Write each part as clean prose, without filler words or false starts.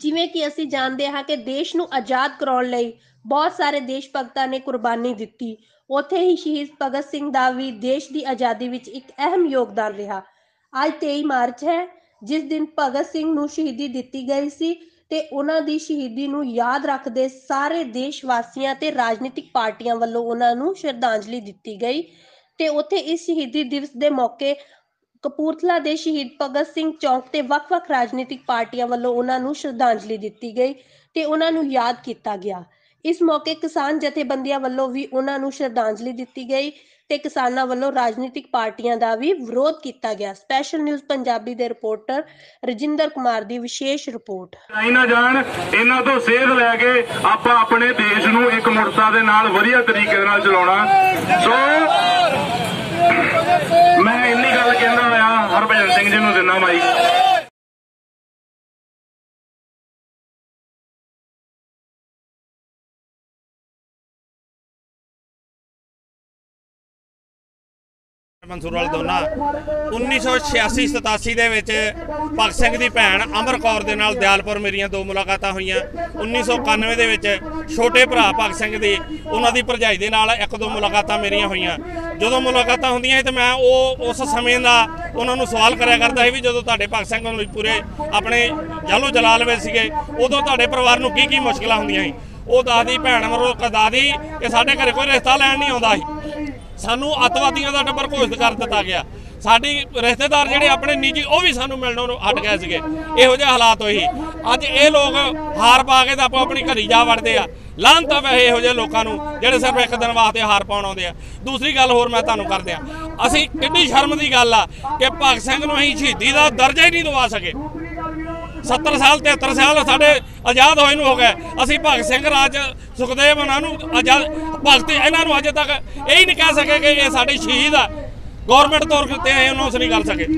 ਜਿਵੇਂ ਕਿ ਅਸੀਂ ਜਾਣਦੇ ਹਾਂ ਕਿ ਦੇਸ਼ ਨੂੰ ਆਜ਼ਾਦ ਕਰਾਉਣ ਲਈ ਬਹੁਤ ਸਾਰੇ ਦੇਸ਼ ਭਗਤਾਂ ਨੇ ਕੁਰਬਾਨੀ ਦਿੱਤੀ। ਉੱਥੇ ਹੀ ਸ਼ਹੀਦ ਭਗਤ ਸਿੰਘ ਦਾ ਵੀ ਦੇਸ਼ ਦੀ ਆਜ਼ਾਦੀ ਵਿੱਚ ਇੱਕ ਅਹਿਮ ਯੋਗਦਾਨ ਰਿਹਾ। ਅੱਜ 23 ਮਾਰਚ ਹੈ, ਜਿਸ ਦਿਨ ਭਗਤ ਸਿੰਘ ਨੂੰ ਸ਼ਹੀਦੀ ਦਿੱਤੀ ਗਈ ਸੀ ਤੇ ਉਹਨਾਂ ਦੀ ਸ਼ਹੀਦੀ ਨੂੰ ਯਾਦ ਰੱਖਦੇ ਸਾਰੇ ਦੇਸ਼ ਵਾਸੀਆਂ ਤੇ ਰਾਜਨੀਤਿਕ ਪਾਰਟੀਆਂ ਵੱਲੋਂ ਉਹਨਾਂ ਨੂੰ ਸ਼ਰਧਾਂਜਲੀ ਦਿੱਤੀ ਗਈ। ਤੇ ਉੱਥੇ ਇਸ ਸ਼ਹੀਦੀ ਦਿਵਸ ਦੇ ਮੌਕੇ ਕਪੂਰਥਲਾ ਦੇ ਸ਼ਹੀਦ ਭਗਤ ਸਿੰਘ ਚੌਕ ਤੇ ਵੱਖ-ਵੱਖ ਰਾਜਨੀਤਿਕ ਪਾਰਟੀਆਂ ਵੱਲੋਂ ਉਹਨਾਂ ਨੂੰ ਸ਼ਰਧਾਂਜਲੀ ਦਿੱਤੀ ਗਈ ਤੇ ਉਹਨਾਂ ਨੂੰ ਯਾਦ ਕੀਤਾ ਗਿਆ। ਇਸ ਮੌਕੇ ਕਿਸਾਨ ਜਥੇਬੰਦੀਆਂ ਵੱਲੋਂ ਵੀ ਉਹਨਾਂ ਨੂੰ ਸ਼ਰਧਾਂਜਲੀ ਦਿੱਤੀ ਗਈ ਤੇ ਕਿਸਾਨਾਂ ਵੱਲੋਂ ਰਾਜਨੀਤਿਕ ਪਾਰਟੀਆਂ ਦਾ ਵੀ ਵਿਰੋਧ ਕੀਤਾ ਗਿਆ। ਸਪੈਸ਼ਲ ਨਿਊਜ਼ ਪੰਜਾਬੀ ਦੇ ਰਿਪੋਰਟਰ ਰਜਿੰਦਰ ਕੁਮਾਰ ਦੀ ਵਿਸ਼ੇਸ਼ ਰਿਪੋਰਟ। ਨਾ ਜਾਣ ਇਹਨਾਂ ਤੋਂ ਸੇਧ ਲੈ ਕੇ ਆਪਾਂ ਆਪਣੇ ਦੇਸ਼ ਨੂੰ ਇੱਕ ਮੁਰਤਾ ਦੇ ਨਾਲ ਵਧੀਆ ਤਰੀਕੇ ਨਾਲ ਚਲਾਉਣਾ। ਸੋ ਮੈਂ ਇੰਨੀ ਗੱਲ ਕਹਿੰਦਾ ਹੋਇਆ ਹਰਭਜਨ ਸਿੰਘ ਜੀ ਨੂੰ ਦਿੰਦਾ ਮਾਈਕ। मंसूर वाल दोना 1986-87 ਦੇ ਵਿੱਚ ਭਗਤ ਸਿੰਘ ਦੀ ਭੈਣ ਅਮਰ ਕੌਰ ਦੇ ਨਾਲ ਦਿਆਲਪੁਰ ਮੇਰੀਆਂ ਦੋ ਮੁਲਾਕਾਤਾਂ ਹੋਈਆਂ। 1991 ਦੇ ਵਿੱਚ ਛੋਟੇ ਭਰਾ ਭਗਤ ਸਿੰਘ ਦੀ ਉਹਨਾਂ ਦੀ ਭਰਜਾਈ ਦੇ ਨਾਲ ਇੱਕ ਦੋ ਮੁਲਾਕਾਤਾਂ ਮੇਰੀਆਂ ਹੋਈਆਂ। ਜਦੋਂ ਮੁਲਾਕਾਤਾਂ ਹੁੰਦੀਆਂ ਤੇ ਮੈਂ ਉਸ ਸਮੇਂ ਦਾ ਉਹਨਾਂ ਨੂੰ ਸਵਾਲ ਕਰਿਆ ਕਰਦਾ ਸੀ ਵੀ ਜਦੋਂ ਤੁਹਾਡੇ ਭਗਤ ਸਿੰਘ ਨੂੰ ਪੂਰੇ ਆਪਣੇ ਜਾਲੋ ਜਲਾਲ ਵਿੱਚ ਸੀਗੇ ਉਦੋਂ ਤੁਹਾਡੇ ਪਰਿਵਾਰ ਨੂੰ ਕੀ ਮੁਸ਼ਕਲਾਂ ਹੁੰਦੀਆਂ ਸੀ। ਉਹ ਦਾਦੀ ਭੈਣ ਮਰੋ ਦਾਦੀ ਕਿ ਸਾਡੇ ਘਰੇ ਕੋਈ ਰਿਸ਼ਤਾ ਲੈਣ ਨਹੀਂ ਆਉਂਦਾ ਸੀ। ਸਾਨੂੰ ਅੱਤਵਾਦੀਆਂ ਦਾ ਟੱਬਰ ਘੋਸ਼ਿਤ ਕਰ ਦਿੱਤਾ ਗਿਆ। ਸਾਡੀ ਰਿਸ਼ਤੇਦਾਰ ਜਿਹੜੇ ਆਪਣੇ ਨਿੱਜੀ ਉਹ ਵੀ ਸਾਨੂੰ ਮਿਲਣੋਂ ਹਟ ਗਏ ਸੀਗੇ। ਇਹੋ ਜਿਹੇ ਹਾਲਾਤ ਹੋਈ। ਅੱਜ ਇਹ ਲੋਕ ਹਾਰ ਪਾ ਕੇ ਤਾਂ ਆਪੋ ਆਪਣੀ ਘਰੀ ਜਾ ਵੜਦੇ ਆ। ਲਾਹਨਤ ਵੈਸੇ ਇਹੋ ਜਿਹੇ ਲੋਕਾਂ ਨੂੰ ਜਿਹੜੇ ਸਿਰਫ ਇੱਕ ਦਿਨ ਵਾਸਤੇ ਹਾਰ ਪਾਉਣ ਆਉਂਦੇ ਆ। ਦੂਸਰੀ ਗੱਲ ਹੋਰ ਮੈਂ ਤੁਹਾਨੂੰ ਕਰ ਦਿਆਂ, ਅਸੀਂ ਕਿੰਨੀ ਸ਼ਰਮ ਦੀ ਗੱਲ ਆ ਕਿ ਭਗਤ ਸਿੰਘ ਨੂੰ ਅਸੀਂ ਸ਼ਹੀਦੀ ਦਾ ਦਰਜਾ ਹੀ ਨਹੀਂ ਦਵਾ ਸਕੇ। 70 ਸਾਲ 73 ਸਾਲ ਸਾਡੇ ਆਜ਼ਾਦ ਹੋਏ ਨੂੰ ਹੋ ਗਏ। ਅਸੀਂ ਭਗਤ ਸਿੰਘ ਰਾਜ ਸੁਖਦੇਵ ਉਹਨਾਂ ਨੂੰ ਆਜ਼ਾਦ ਭਗਤ ਇਹਨਾਂ ਨੂੰ ਅਜੇ ਤੱਕ ਇਹ ਨਹੀਂ ਕਹਿ ਸਕੇ ਕਿ ਇਹ ਸਾਡੇ ਸ਼ਹੀਦ ਆ। ਗੌਰਮੈਂਟ ਤੌਰ ਤੇ ਅਨਾਉਂਸ ਨਹੀਂ ਕਰ ਸਕੇ।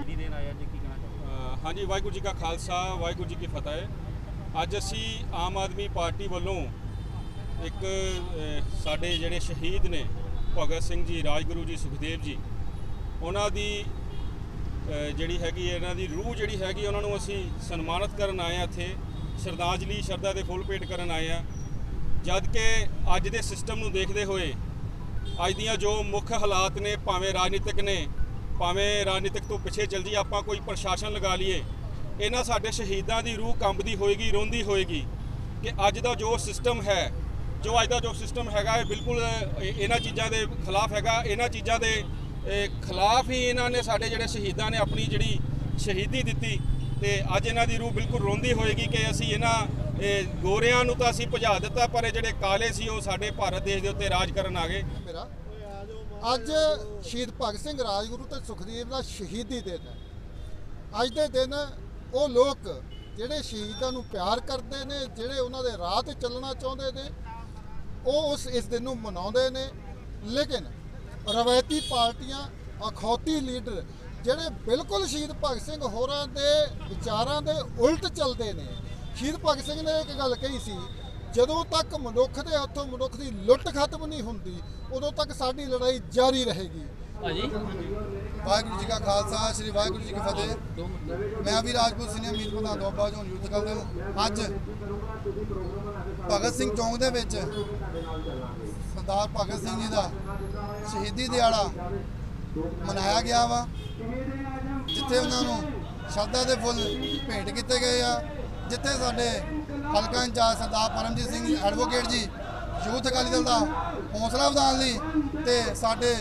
ਹਾਂਜੀ, ਵਾਹਿਗੁਰੂ ਜੀ ਕਾ ਖਾਲਸਾ ਵਾਹਿਗੁਰੂ ਜੀ ਕੀ ਫਤਿਹ। ਅੱਜ ਅਸੀਂ ਆਮ ਆਦਮੀ ਪਾਰਟੀ ਵੱਲੋਂ ਇੱਕ ਸਾਡੇ ਜਿਹੜੇ ਸ਼ਹੀਦ ਨੇ ਭਗਤ ਸਿੰਘ ਜੀ, ਰਾਜਗੁਰੂ ਜੀ, ਸੁਖਦੇਵ ਜੀ, ਉਹਨਾਂ ਦੀ ਜਿਹੜੀ ਹੈਗੀ ਇਹਨਾਂ ਦੀ ਰੂਹ ਜਿਹੜੀ ਹੈਗੀ ਉਹਨਾਂ ਨੂੰ ਅਸੀਂ ਸਨਮਾਨਿਤ ਕਰਨ ਆਏ ਹਾਂ। ਇੱਥੇ ਸ਼ਰਧਾਂਜਲੀ ਸ਼ਰਧਾ ਦੇ ਫੁੱਲ ਭੇਟ ਕਰਨ ਆਏ ਹਾਂ। ਜਦ ਕਿ ਅੱਜ ਦੇ ਸਿਸਟਮ ਨੂੰ ਦੇਖਦੇ ਹੋਏ ਅੱਜ ਦੀਆਂ ਜੋ ਮੁੱਖ ਹਾਲਾਤ ਨੇ, ਭਾਵੇਂ ਰਾਜਨੀਤਿਕ ਨੇ, ਭਾਵੇਂ ਰਾਜਨੀਤਿਕ ਤੋਂ ਪਿੱਛੇ ਚੱਲ ਜੀ ਆਪਾਂ ਕੋਈ ਪ੍ਰਸ਼ਾਸਨ ਲਗਾ ਲਈਏ, ਇਹਨਾਂ ਸਾਡੇ ਸ਼ਹੀਦਾਂ ਦੀ ਰੂਹ ਕੰਬਦੀ ਹੋਏਗੀ, ਰੋਂਦੀ ਹੋਏਗੀ ਕਿ ਅੱਜ ਦਾ ਜੋ ਸਿਸਟਮ ਹੈ, ਜੋ ਅੱਜ ਦਾ ਜੋ ਸਿਸਟਮ ਹੈਗਾ ਇਹ ਬਿਲਕੁਲ ਇਹਨਾਂ ਚੀਜ਼ਾਂ ਦੇ ਖਿਲਾਫ ਹੈਗਾ। ਇਹਨਾਂ ਚੀਜ਼ਾਂ ਦੇ ਖਿਲਾਫ ਹੀ ਇਹਨਾਂ ਨੇ ਸਾਡੇ ਜਿਹੜੇ ਸ਼ਹੀਦਾਂ ਨੇ ਆਪਣੀ ਜਿਹੜੀ ਸ਼ਹੀਦੀ ਦਿੱਤੀ ਤੇ ਅੱਜ ਇਹਨਾਂ ਦੀ ਰੂਹ ਬਿਲਕੁਲ ਰੋਂਦੀ ਹੋਏਗੀ ਕਿ ਅਸੀਂ ਇਹਨਾਂ ਗੋਰਿਆਂ ਨੂੰ ਤਾਂ ਅਸੀਂ ਭਜਾ ਦਿੱਤਾ, ਪਰ ਇਹ ਜਿਹੜੇ ਕਾਲੇ ਸੀ ਉਹ ਸਾਡੇ ਭਾਰਤ ਦੇਸ਼ ਦੇ ਉੱਤੇ ਰਾਜ ਕਰਨ ਆ ਗਏ। ਅੱਜ ਸ਼ਹੀਦ ਭਗਤ ਸਿੰਘ, ਰਾਜਗੁਰੂ ਤੇ ਸੁਖਦੇਵ ਦਾ ਸ਼ਹੀਦੀ ਦਿਨ ਹੈ। ਅੱਜ ਦੇ ਦਿਨ ਉਹ ਲੋਕ ਜਿਹੜੇ ਸ਼ਹੀਦਾਂ ਨੂੰ ਪਿਆਰ ਕਰਦੇ ਨੇ, ਜਿਹੜੇ ਉਹਨਾਂ ਦੇ ਰਾਹ ਤੇ ਚੱਲਣਾ ਚਾਹੁੰਦੇ ਨੇ, ਉਹ ਇਸ ਦਿਨ ਨੂੰ ਮਨਾਉਂਦੇ ਨੇ। ਲੇਕਿਨ ਰਵਾਇਤੀ ਪਾਰਟੀਆਂ, ਅਖੌਤੀ ਲੀਡਰ ਜਿਹੜੇ ਬਿਲਕੁਲ ਸ਼ਹੀਦ ਭਗਤ ਸਿੰਘ ਹੋਰਾਂ ਦੇ ਵਿਚਾਰਾਂ ਦੇ ਉਲਟ ਚੱਲਦੇ ਨੇ। ਸ਼ਹੀਦ ਭਗਤ ਸਿੰਘ ਨੇ ਇੱਕ ਗੱਲ ਕਹੀ ਸੀ, ਜਦੋਂ ਤੱਕ ਮਨੁੱਖ ਦੇ ਹੱਥੋਂ ਮਨੁੱਖ ਦੀ ਲੁੱਟ ਖਤਮ ਨਹੀਂ ਹੁੰਦੀ ਉਦੋਂ ਤੱਕ ਸਾਡੀ ਲੜਾਈ ਜਾਰੀ ਰਹੇਗੀ। ਵਾਹਿਗੁਰੂ ਜੀ ਕਾ ਖਾਲਸਾ, ਸ਼੍ਰੀ ਵਾਹਿਗੁਰੂ ਜੀ ਕੀ ਫਤਿਹ। ਮੈਂ ਵੀ ਰਾਜਪੂਤ ਸੀਨੀਅਰ ਮੀਤ ਪ੍ਰਧਾਨ ਦੁਆਬਾ ਜ਼ੋਨ ਯੂਥ ਅਕਾਲੀ ਦਲ। ਅੱਜ ਭਗਤ ਸਿੰਘ ਚੌਂਕ ਦੇ ਵਿੱਚ ਸਰਦਾਰ ਭਗਤ ਸਿੰਘ ਜੀ ਦਾ ਸ਼ਹੀਦੀ ਦਿਹਾੜਾ ਮਨਾਇਆ ਗਿਆ ਵਾ, ਜਿੱਥੇ ਉਹਨਾਂ ਨੂੰ ਸ਼ਰਧਾ ਦੇ ਫੁੱਲ ਭੇਂਟ ਕੀਤੇ ਗਏ ਆ। ਜਿੱਥੇ ਸਾਡੇ ਹਲਕਾ incharge Sardar Paramjit Singh advocate ji youth Akali Dal ਦਾ ਹੌਸਲਾ ਵਧਾਉਣ ਲਈ ਤੇ ਸਾਡੇ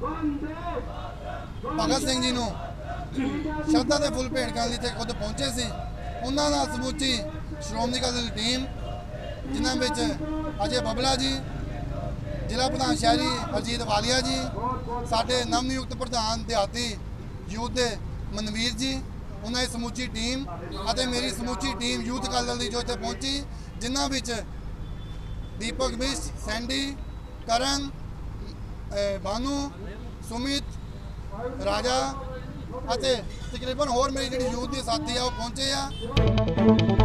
ਭਗਤ ਸਿੰਘ ਜੀ ਨੂੰ ਸ਼ਰਧਾ ਦੇ ਫੁੱਲ ਭੇਂਟ ਕਰਨ ਲਈ ਇੱਥੇ ਖੁਦ ਪਹੁੰਚੇ ਸੀ। ਉਹਨਾਂ ਨਾਲ ਸਮੁੱਚੀ ਸ਼੍ਰੋਮਣੀ ਅਕਾਲੀ ਦਲ ਟੀਮ, ਜਿਨ੍ਹਾਂ ਵਿੱਚ ਅਜੇ ਬਬਲਾ ਜੀ, ਜ਼ਿਲ੍ਹਾ ਪ੍ਰਧਾਨ ਸ਼ਹਿਰੀ ਹਰਜੀਤ ਵਾਲੀਆ ਜੀ, ਸਾਡੇ ਨਵ ਨਿਯੁਕਤ ਪ੍ਰਧਾਨ ਦਿਹਾਤੀ ਯੂਥ ਦੇ ਮਨਵੀਰ ਜੀ, ਉਹਨਾਂ ਦੀ ਸਮੁੱਚੀ ਟੀਮ ਅਤੇ ਮੇਰੀ ਸਮੁੱਚੀ ਟੀਮ ਯੂਥ ਅਕਾਲੀ ਦਲ ਦੀ ਜੋ ਇੱਥੇ ਪਹੁੰਚੀ, ਜਿਨ੍ਹਾਂ ਵਿੱਚ ਦੀਪਕ ਮਿਸ਼, ਸੈਂਡੀ, ਕਰਨ, ਬਾਨੂ, ਸੁਮਿਤ, ਰਾਜਾ ਅਤੇ ਤਕਰੀਬਨ ਹੋਰ ਮੇਰੀ ਜਿਹੜੀ ਯੂਥ ਦੀ ਸਾਥੀ ਆ ਉਹ ਪਹੁੰਚੇ ਆ।